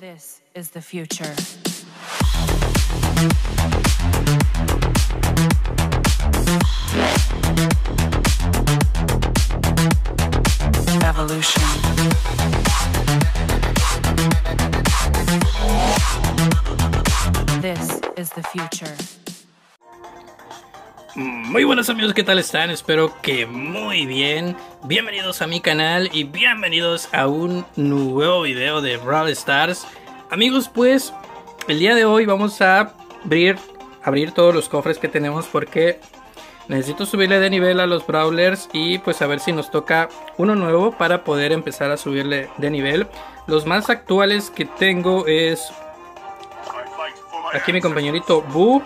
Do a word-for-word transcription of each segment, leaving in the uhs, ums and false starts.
This is the future. Evolution. This is the future. Muy buenos amigos, ¿qué tal están? Espero que muy bien. Bienvenidos a mi canal y bienvenidos a un nuevo video de Brawl Stars. Amigos, pues el día de hoy vamos a abrir, abrir todos los cofres que tenemos porque necesito subirle de nivel a los Brawlers y pues a ver si nos toca uno nuevo para poder empezar a subirle de nivel. Los más actuales que tengo es aquí mi compañerito Boo.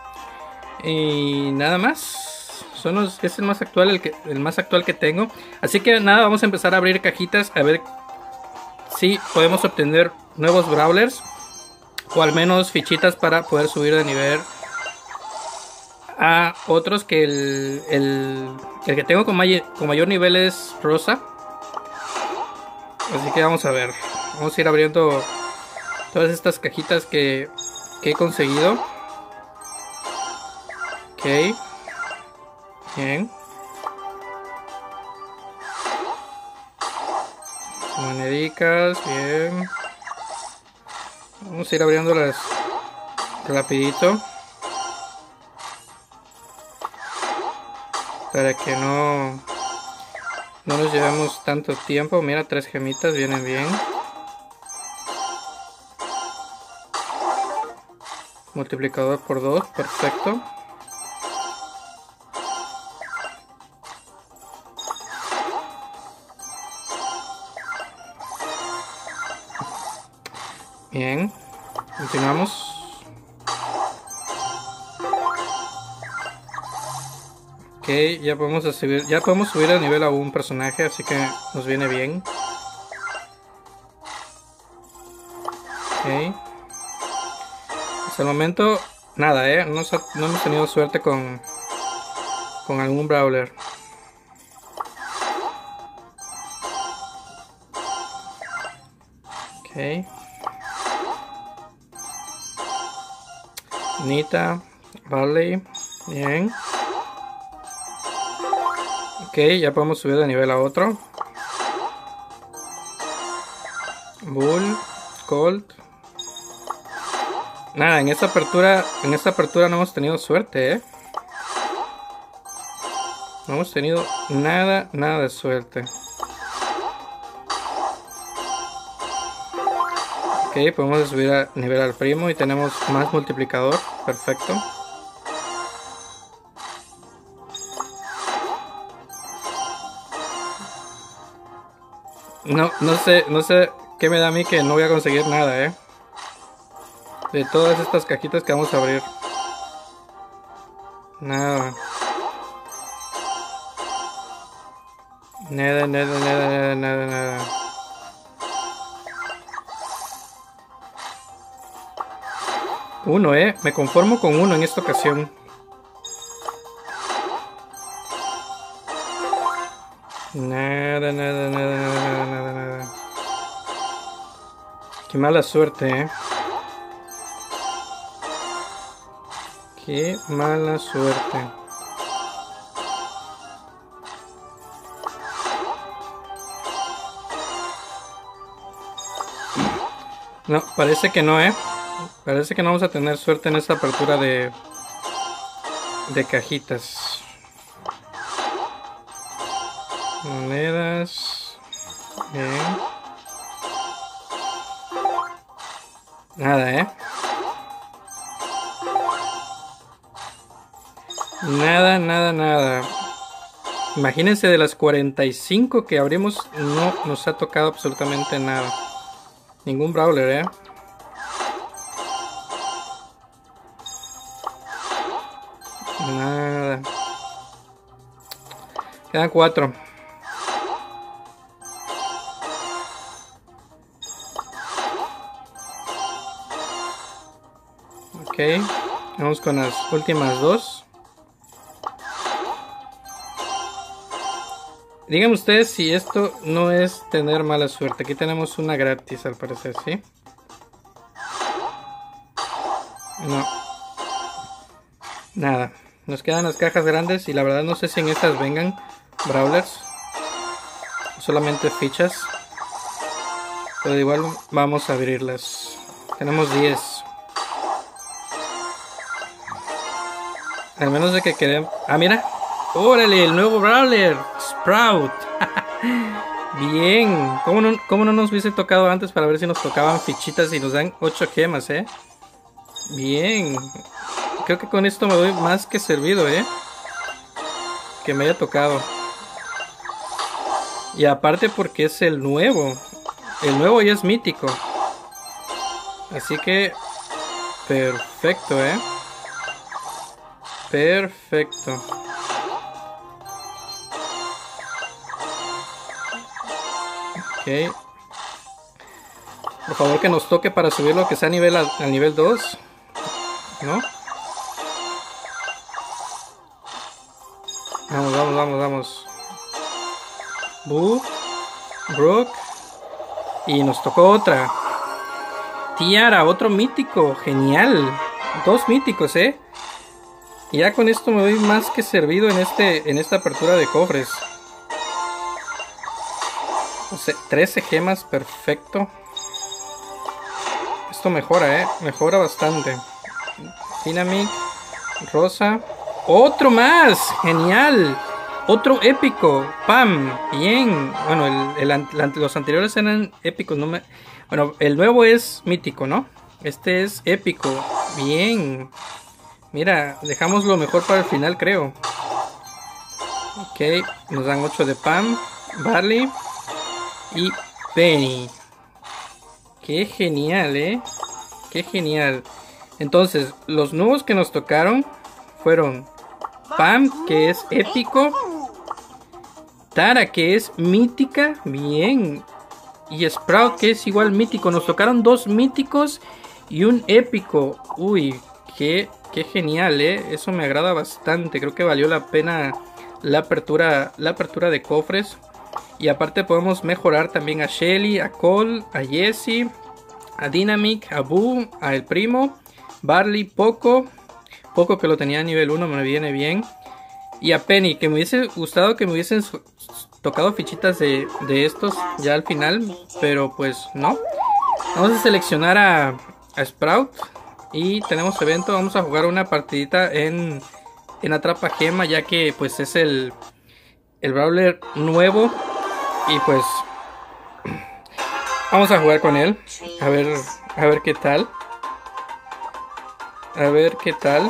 Y nada más. Son los, es el más actual el, que, el más actual que tengo. Así que nada, vamos a empezar a abrir cajitas. A ver si podemos obtener nuevos Brawlers. O al menos fichitas para poder subir de nivel a otros. Que el, el, el que tengo con, may, con mayor nivel es Rosa. Así que vamos a ver. Vamos a ir abriendo todas estas cajitas que, que he conseguido. Ok, bien. Monedicas, bien. Vamos a ir abriéndolas rapidito para que no no nos llevemos tanto tiempo. Mira, tres gemitas vienen bien. Multiplicador por dos, perfecto. Bien, continuamos. Ok, ya podemos subir, ya podemos subir el nivel a un personaje, así que nos viene bien. Ok. Hasta el momento, nada, eh. No, no hemos tenido suerte con, con algún Brawler. Ok. Nita, Barley, bien. Ok, ya podemos subir de nivel a otro. Bull, Colt. Nada, en esta apertura, en esta apertura no hemos tenido suerte, eh. No hemos tenido nada, nada de suerte. Ok, podemos subir a nivel al primo y tenemos más multiplicador. Perfecto. No, no sé, no sé qué me da a mí que no voy a conseguir nada, eh. De todas estas cajitas que vamos a abrir. Nada. Nada, nada, nada, nada, nada, nada. Uno, eh. Me conformo con uno en esta ocasión. Nada, nada, nada, nada, nada, nada. Qué mala suerte, eh. Qué mala suerte. No, parece que no, eh. Parece que no vamos a tener suerte en esta apertura de, de cajitas. Monedas. Bien. Nada, eh. Nada, nada, nada. Imagínense, de las cuarenta y cinco que abrimos, no nos ha tocado absolutamente nada. Ningún Brawler, eh. Nada. Quedan cuatro. Ok. Vamos con las últimas dos. Díganme ustedes si esto no es tener mala suerte. Aquí tenemos una gratis al parecer, ¿sí? No. Nada. Nos quedan las cajas grandes y la verdad no sé si en estas vengan brawlers. Solamente fichas. Pero igual vamos a abrirlas. Tenemos diez. Al menos de que quede... Ah, mira. ¡Órale! El nuevo brawler. Sprout. Bien. ¿Cómo no, ¿Cómo no nos hubiese tocado antes para ver si nos tocaban fichitas y nos dan ocho gemas, eh? Bien. Creo que con esto me doy más que servido, eh. Que me haya tocado. Y aparte porque es el nuevo. El nuevo ya es mítico. Así que... perfecto, eh. Perfecto. Ok. Por favor que nos toque para subirlo, que sea a nivel, a, a nivel dos. ¿No? Vamos, vamos, vamos, vamos. Boo. Brook. Y nos tocó otra. Tiara, otro mítico. Genial. Dos míticos, eh. Y ya con esto me doy más que servido en este en esta apertura de cofres. O sea, trece gemas, perfecto. Esto mejora, eh. Mejora bastante. Dynamic. Rosa. ¡Otro más! ¡Genial! Otro épico. ¡Pam! Bien. Bueno, el, el, el, los anteriores eran épicos. No me... Bueno, el nuevo es mítico, ¿no? Este es épico. Bien. Mira, dejamos lo mejor para el final, creo. Ok, nos dan ocho de Pam, Barley y Penny. Qué genial, ¿eh? Qué genial. Entonces, los nuevos que nos tocaron fueron Pam, que es épico. Tara, que es mítica. Bien. Y Sprout, que es igual mítico. Nos tocaron dos míticos y un épico. Uy, qué... Qué genial, eh. Eso me agrada bastante. Creo que valió la pena la apertura, la apertura de cofres. Y aparte podemos mejorar también a Shelly, a Cole, a Jessie, a Dynamic, a Boo, a El Primo, Barley, Poco. Poco que lo tenía a nivel uno, me viene bien. Y a Penny, que me hubiese gustado que me hubiesen tocado fichitas de, de estos ya al final. Pero pues no. Vamos a seleccionar a, a Sprout. Y tenemos evento, vamos a jugar una partidita en, en Atrapa Gema, ya que pues es el, el brawler nuevo. Y pues vamos a jugar con él. A ver, a ver qué tal. A ver qué tal.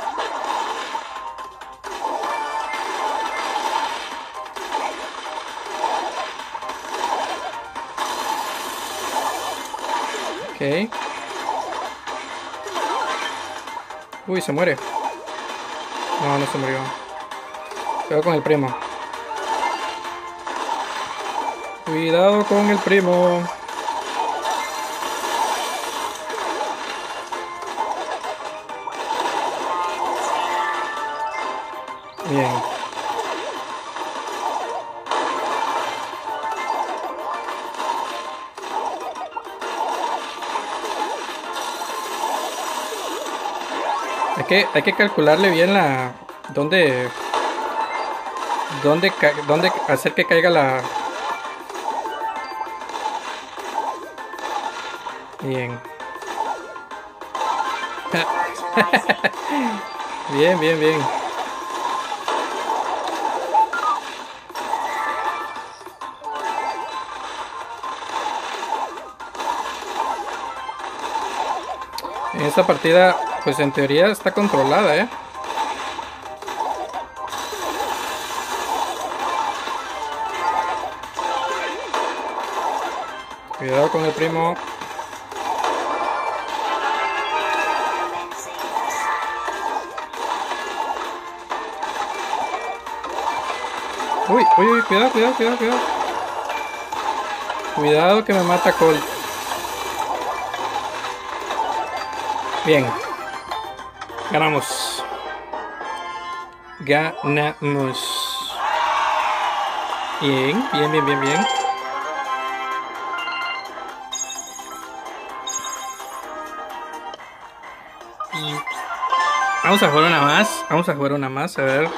Ok. Uy, se muere. No, no se murió. Cuidado con el primo. Cuidado con el primo. Bien. Hay que, hay que calcularle bien la... Dónde... Dónde, dónde hacer que caiga la... Bien. Bien, bien, bien. En esta partida, pues en teoría está controlada, ¿eh? Cuidado con el primo. Uy, uy, uy, cuidado, cuidado, cuidado, cuidado. Cuidado que me mata Cole. Bien. Ganamos. Ganamos. Bien, bien, bien, bien, bien. Vamos a jugar una más. Vamos a jugar una más, a ver.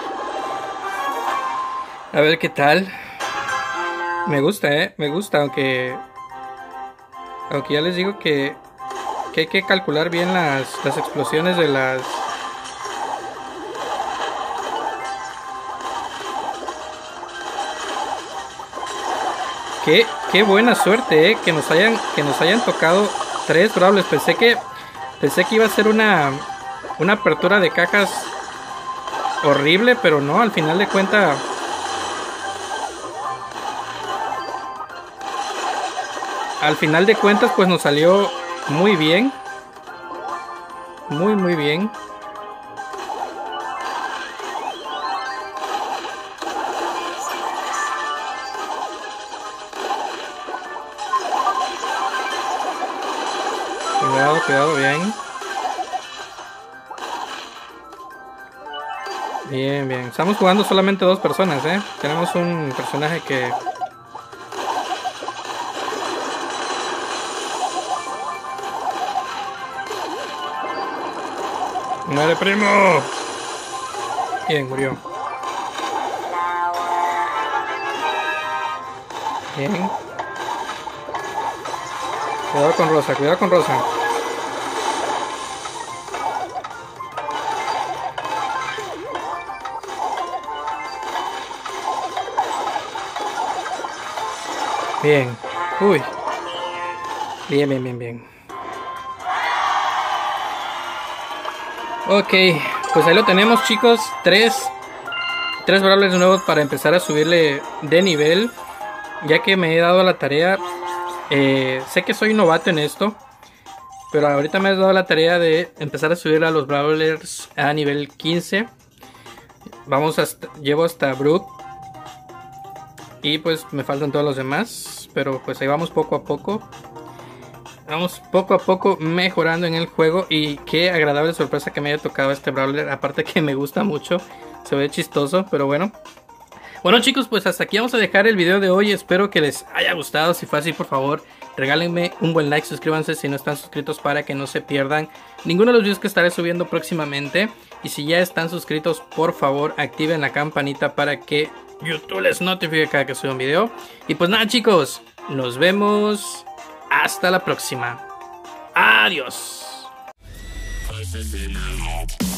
A ver qué tal. Me gusta, eh. Me gusta, aunque... Aunque ya les digo que... Que hay que calcular bien las, las explosiones de las... Qué, qué buena suerte, eh. Que nos hayan, que nos hayan tocado tres brawlers. Pensé que... Pensé que iba a ser una... Una apertura de cajas horrible, pero no, al final de cuentas... Al final de cuentas, pues nos salió muy bien. Muy, muy bien. Cuidado, cuidado, bien. Bien, bien. Estamos jugando solamente dos personas, ¿eh? Tenemos un personaje que... ¡Muere, primo! Bien, murió. Bien. Cuidado con Rosa, cuidado con Rosa. Bien. Uy. Bien, bien, bien, bien. Ok, pues ahí lo tenemos, chicos. Tres, tres brawlers nuevos para empezar a subirle de nivel. Ya que me he dado la tarea. Eh, sé que soy novato en esto, pero ahorita me he dado la tarea de empezar a subir a los brawlers a nivel quince. Vamos hasta, llevo hasta Brook. Y pues me faltan todos los demás. Pero pues ahí vamos poco a poco. Vamos poco a poco mejorando en el juego. Y qué agradable sorpresa que me haya tocado este brawler. Aparte que me gusta mucho. Se ve chistoso, pero bueno. Bueno, chicos, pues hasta aquí vamos a dejar el video de hoy. Espero que les haya gustado. Si fue así, por favor, regálenme un buen like. Suscríbanse si no están suscritos para que no se pierdan ninguno de los videos que estaré subiendo próximamente. Y si ya están suscritos, por favor, activen la campanita para que YouTube les notifique cada que suba un video. Y pues nada, chicos, nos vemos hasta la próxima. Adiós.